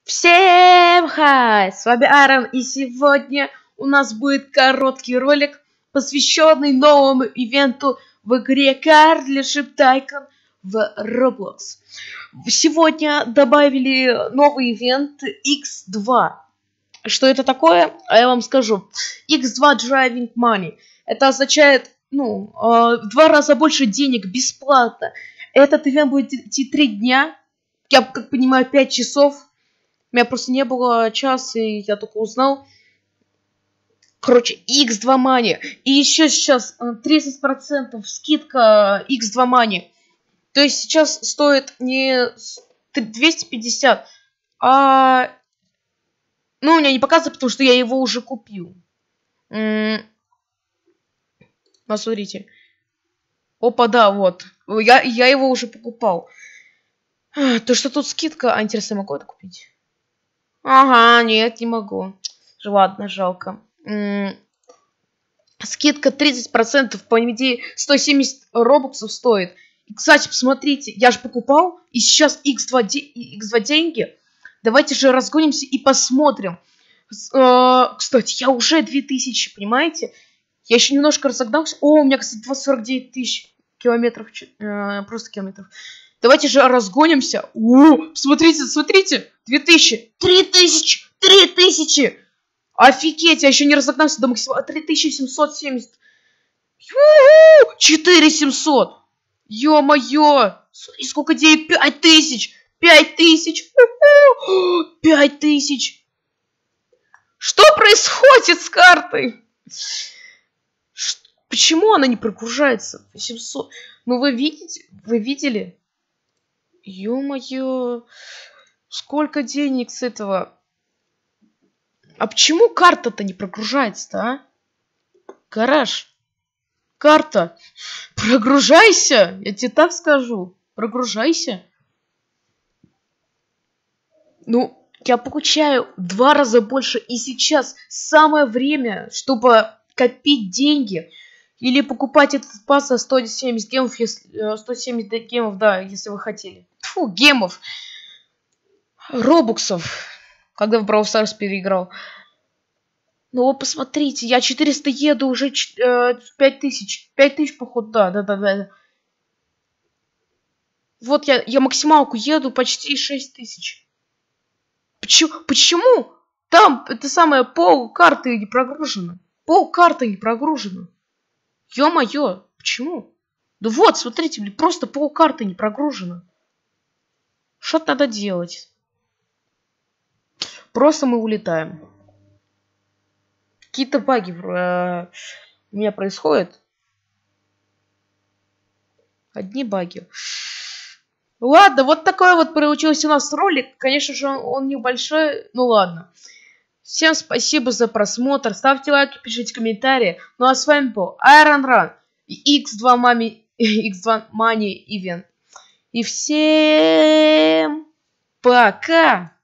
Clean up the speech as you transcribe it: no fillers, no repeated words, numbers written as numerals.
Всем хай! С вами Аарон, и сегодня у нас будет короткий ролик, посвященный новому ивенту в игре Car Dealership Tycoon в Roblox. Сегодня добавили новый ивент X2. Что это такое? Я вам скажу. X2 Driving Money. Это означает, в 2 раза больше денег бесплатно. Этот ивент будет идти 3 дня. Я как понимаю, 5 часов. У меня просто не было часа, и я только узнал. Короче, X2 Money. И еще сейчас 30% скидка X2 Money. То есть сейчас стоит не 250, а... Ну, у меня не показывает, потому что я его уже купил. Посмотрите. Опа, да, вот. Я его уже покупал. То, что тут скидка... А, интересно, могу это купить? Ага, нет, не могу. Ладно, жалко. Скидка 30%, по идее, 170 робоксов стоит. И, кстати, посмотрите, я же покупал, и сейчас X2 деньги. Давайте же разгонимся и посмотрим. Кстати, я уже 2000, понимаете? Я еще немножко разогнался. О, у меня, кстати, 249 тысяч километров. Просто километров. Давайте же разгонимся. О, смотрите, смотрите. 2000, 3000, 3000. Офигеть, я еще не разогнался до максимала. 3770. 4700. Ё-моё. Смотри, сколько денег. 5000. 5000. 5000. Что происходит с картой? Почему она не прогружается? 800. Ну вы видите? Вы видели? Ё-моё. Сколько денег с этого? А почему карта-то не прогружается-то, а? Гараж. Карта. Прогружайся. Я тебе так скажу. Прогружайся. Ну, я получаю в 2 раза больше. И сейчас самое время, чтобы копить деньги. Или покупать этот пас за 170 гемов, если 170 гемов, да, если вы хотели. Фу, гемов. Робоксов. Когда в Brawl Stars переиграл. Ну вот посмотрите, я 400 еду, уже 5000. 5000, походу, да. Вот я максималку еду, почти 6000. Почему? Там, это самое, пол карты не прогружено. Пол карты не прогружено. Ё-моё, почему? Да вот, смотрите, просто пол карты не прогружено. Что-то надо делать. Просто мы улетаем. Какие-то баги у меня происходят. Одни баги. Ладно, вот такой вот получился у нас ролик. Конечно же, он небольшой. Ну ладно. Всем спасибо за просмотр. Ставьте лайки, пишите комментарии. Ну а с вами был Iron Run и X2 Money Event. И всем пока!